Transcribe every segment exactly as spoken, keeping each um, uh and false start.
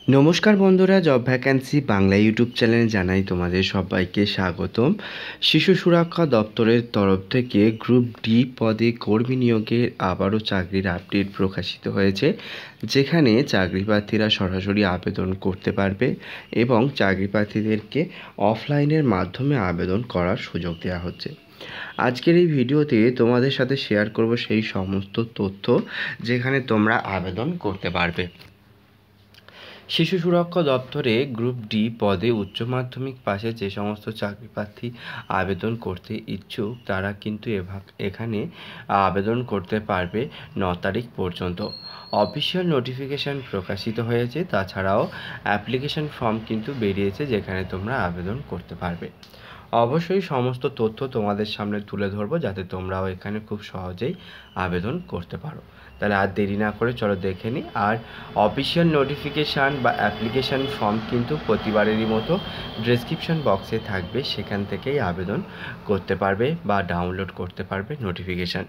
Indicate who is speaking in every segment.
Speaker 1: নমস্কার বন্ধুরা, job vacancy Bangla YouTube চ্যানেলে জানাই তোমাদের সবাইকে স্বাগতম। শিশু সুরক্ষা দপ্তরের তরফ থেকে গ্রুপ ডি পদে কর্মী নিয়োগের আবারও চাকরির আপডেট প্রকাশিত হয়েছে, যেখানে চাকরি প্রার্থীরা সরাসরি আবেদন করতে পারবে এবং চাকরি প্রার্থীদেরকে অফলাইনের মাধ্যমে আবেদন করার সুযোগ দেওয়া হচ্ছে। আজকের এই ভিডিওতে তোমাদের সাথে শেয়ার করব সেই সমস্ত তথ্য যেখানে তোমরা আবেদন করতে পারবে। শিশু সুরক্ষা দপ্তরে গ্রুপ ডি পদে উচ্চ মাধ্যমিক পাশে যে সমস্ত চাকরি প্রার্থী আবেদন করতে ইচ্ছুক তারা কিন্তু এখানে আবেদন করতে পারবে ন তারিখ পর্যন্ত। অফিসিয়াল নোটিফিকেশান প্রকাশিত হয়েছে, তাছাড়াও অ্যাপ্লিকেশন ফর্ম কিন্তু বেরিয়েছে যেখানে তোমরা আবেদন করতে পারবে। অবশ্যই সমস্ত তথ্য তোমাদের সামনে তুলে ধরবো যাতে তোমরাও এখানে খুব সহজেই আবেদন করতে পারো। তাহলে আর দেরি না করে চলো দেখে নিই। আর অফিসিয়াল নোটিফিকেশান বা অ্যাপ্লিকেশান ফর্ম কিন্তু প্রতিবারেরই মতো ডেসক্রিপশন বক্সে থাকবে, সেখান থেকেই আবেদন করতে পারবে বা ডাউনলোড করতে পারবে নোটিফিকেশান।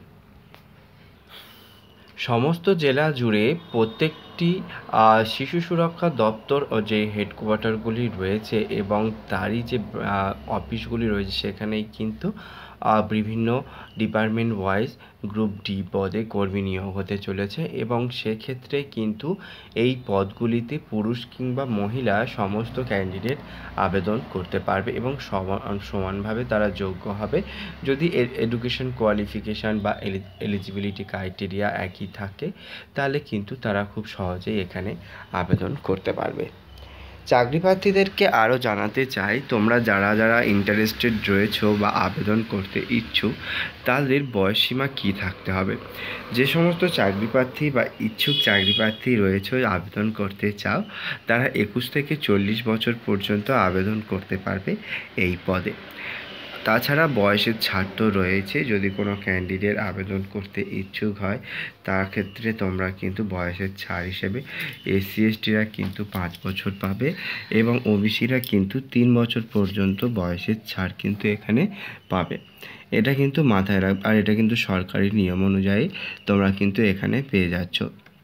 Speaker 1: সমস্ত জেলা জুড়ে প্রত্যেকটি শিশু সুরক্ষা দপ্তর ও যে হেডকোয়ার্টারগুলি রয়েছে এবং তারই যে অফিসগুলি রয়েছে সেখানেই কিন্তু বিভিন্ন ডিপার্টমেন্ট ওয়াইজ গ্রুপ ডি পদে কর্মী নিয়োগ হতে চলেছে এবং সেক্ষেত্রে কিন্তু এই পদগুলিতে পুরুষ কিংবা মহিলা সমস্ত ক্যান্ডিডেট আবেদন করতে পারবে এবং সমান সমানভাবে তারা যোগ্য হবে যদি এডুকেশন কোয়ালিফিকেশান বা এলিজিবিলিটি ক্রাইটেরিয়া একই থাকে, তাহলে কিন্তু তারা খুব সহজেই এখানে আবেদন করতে পারবে। চাকরি প্রার্থীদেরকে আরও জানাতে চাই, তোমরা যারা যারা ইন্টারেস্টেড রয়েছো বা আবেদন করতে ইচ্ছুক তাদের বয়সসীমা কী থাকতে হবে। যে সমস্ত চাকরি প্রার্থী বা ইচ্ছুক চাকরি প্রার্থী রয়েছে আবেদন করতে চাও তারা একুশ থেকে চল্লিশ বছর পর্যন্ত আবেদন করতে পারবে এই পদে। তাছাড়া বয়সের ছাড় তো রয়েছে, যদি কোনো ক্যান্ডিডেট আবেদন করতে ইচ্ছুক হয় তার ক্ষেত্রে তোমরা কিন্তু বয়সের ছাড় হিসেবে এসসি এসটিরা কিন্তু পাঁচ বছর পাবে এবং ওবিসিরা কিন্তু তিন বছর পর্যন্ত বয়সের ছাড় কিন্তু এখানে পাবে। এটা কিন্তু মাথায় রাখ, আর এটা কিন্তু সরকারি নিয়ম অনুযায়ী তোমরা কিন্তু এখানে পেয়ে যাচ্ছ।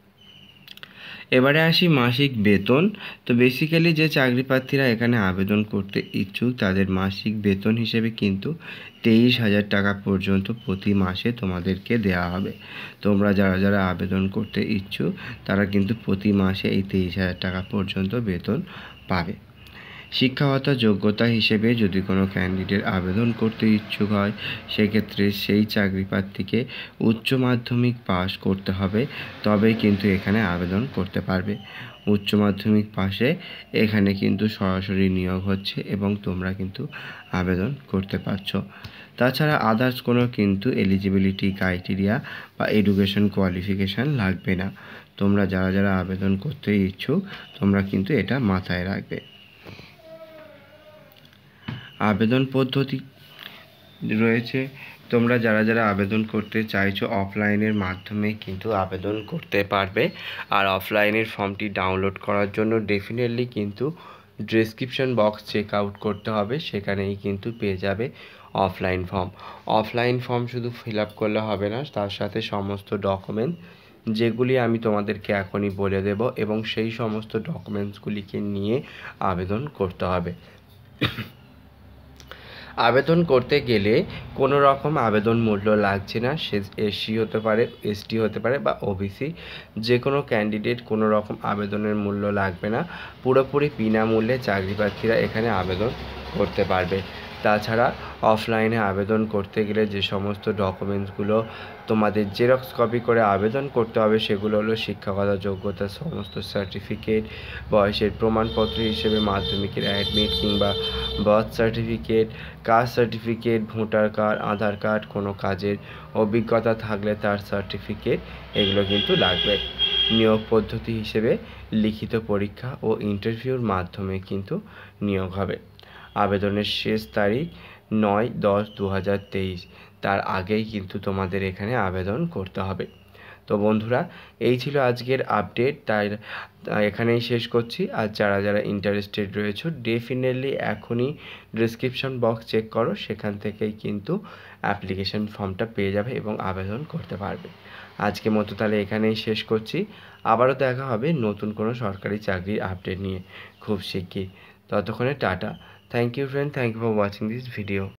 Speaker 1: এবারে আসি মাসিক বেতন। তো বেসিক্যালি যে চাকরি প্রার্থীরা এখানে আবেদন করতে ইচ্ছুক তাদের মাসিক বেতন হিসেবে কিন্তু তেইশ হাজার টাকা পর্যন্ত প্রতি মাসে তোমাদেরকে দেওয়া হবে। তোমরা যারা যারা আবেদন করতে ইচ্ছুক তারা কিন্তু প্রতি মাসে এই তেইশ হাজার টাকা পর্যন্ত বেতন পাবে। শিক্ষাগত যোগ্যতা হিসেবে যদি কোনো ক্যান্ডিডেট আবেদন করতে ইচ্ছুক হয় সেক্ষেত্রে সেই চাকরি প্রার্থীকে উচ্চ মাধ্যমিক পাস করতে হবে, তবেই কিন্তু এখানে আবেদন করতে পারবে। উচ্চ মাধ্যমিক পাশে এখানে কিন্তু সরাসরি নিয়োগ হচ্ছে এবং তোমরা কিন্তু আবেদন করতে পারছো। তাছাড়া আদার্স কোনো কিন্তু এলিজিবিলিটি ক্রাইটেরিয়া বা এডুকেশন কোয়ালিফিকেশান লাগবে না। তোমরা যারা যারা আবেদন করতে ইচ্ছুক তোমরা কিন্তু এটা মাথায় রাখবে। আবেদন পদ্ধতি রয়েছে, তোমরা যারা যারা আবেদন করতে চাইছো অফলাইনের মাধ্যমে কিন্তু আবেদন করতে পারবে। আর অফলাইনের ফর্মটি ডাউনলোড করার জন্য ডেফিনেটলি কিন্তু ডেসক্রিপশন বক্স চেক আউট করতে হবে, সেখানেই কিন্তু পেয়ে যাবে অফলাইন ফর্ম। অফলাইন ফর্ম শুধু ফিল আপ করলে হবে না, তার সাথে সমস্ত ডকুমেন্ট যেগুলি আমি তোমাদেরকে এখনই বলে দেব এবং সেই সমস্ত ডকুমেন্টসগুলিকে নিয়ে আবেদন করতে হবে। আবেদন করতে গেলে কোনো রকম আবেদন মূল্য লাগছে না, সে এসসি হতে পারে, এসটি হতে পারে বা ওবিসি, যে কোনো ক্যান্ডিডেট কোনো রকম আবেদনের মূল্য লাগবে না। পুরোপুরি বিনামূল্যে চাকরি প্রার্থীরা এখানে আবেদন করতে পারবে। তাছাড়া অফলাইনে আবেদন করতে গেলে যে সমস্ত ডকুমেন্টসগুলো তোমাদের জেরক্স কপি করে আবেদন করতে হবে সেগুলো হলো শিক্ষাগত যোগ্যতার সমস্ত সার্টিফিকেট, বয়সের প্রমাণপত্র হিসেবে মাধ্যমিকের অ্যাডমিট কিংবা birth certificate, caste certificate, voter card, Aadhaar card, কোনো কাজের অভিজ্ঞতা থাকলে তার সার্টিফিকেট, এগুলো কিন্তু লাগবে। নিয়োগ পদ্ধতি হিসেবে লিখিত পরীক্ষা ও ইন্টারভিউর মাধ্যমে কিন্তু নিয়োগ হবে। আবেদনের শেষ তারিখ নয় দশ দু হাজার তেইশ, তার আগেই কিন্তু তোমাদের এখানে আবেদন করতে হবে। তো বন্ধুরা, এই ছিল আজকের আপডেট, তাই এখানেই শেষ করছি। আর যারা যারা ইন্টারেস্টেড রয়েছে ডেফিনেটলি এখনই ডেসক্রিপশন বক্স চেক করো, সেখান থেকেই কিন্তু অ্যাপ্লিকেশন ফর্মটা পেয়ে যাবে এবং আবেদন করতে পারবে। আজকের মতো তাহলে এখানেই শেষ করছি। আবারও দেখা হবে নতুন কোনো সরকারি চাকরির আপডেট নিয়ে খুব শিগগির। ততক্ষণে টাটা। Thank you friend, thank you for watching this video.